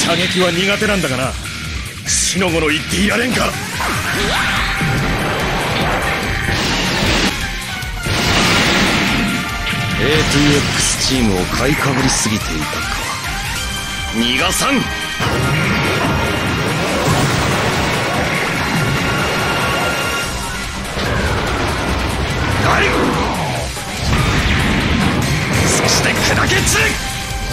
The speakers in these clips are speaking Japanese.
射撃は苦手なんだがな。しのごの言ってやれんか。 ATX チームを買いかぶりすぎていたか。逃がさん。はい、そして砕け散る。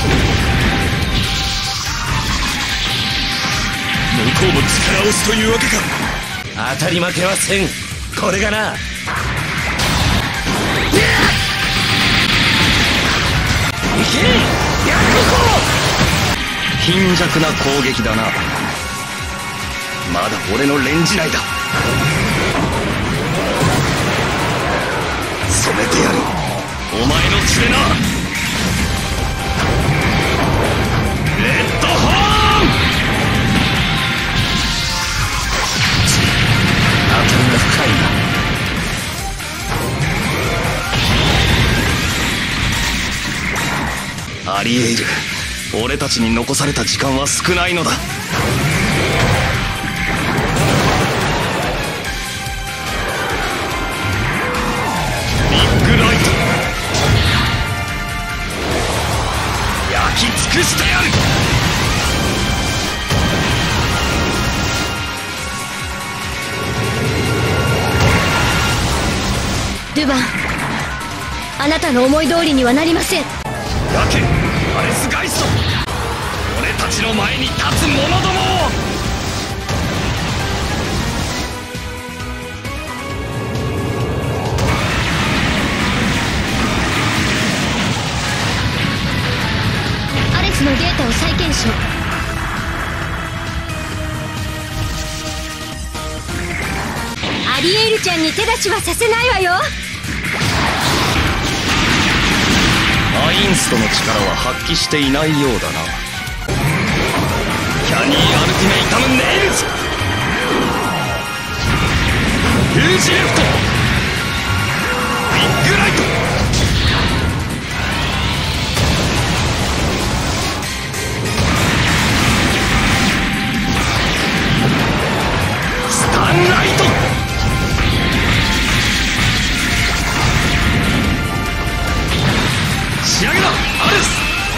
向こうも力押しというわけか。 当たり負けはせん。これがな。いけ、やるこ貧弱な攻撃だな。まだ俺のレンジ内だ。染めてやる、お前の血でな。レッドホーン。当たりが深いな。ありえる。俺たちに残された時間は少ないのだ。ビッグライト、焼き尽くしてやる。 ルヴァン、あなたの思い通りにはなりません。 焼け、アレスガイスト。俺たちの前に立つ者どもを。 アレスのデータを再検証。アリエールちゃんに手出しはさせないわよ。 アインストの力は発揮していないようだな。キャニー・アルティメイタム・ネイルズ、フュージレフト、ビッグライト、スタンライト、仕上げだアレス。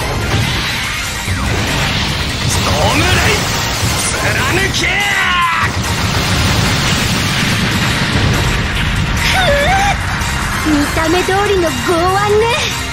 ストームレイ、貫け。 見た目通りの剛腕ね。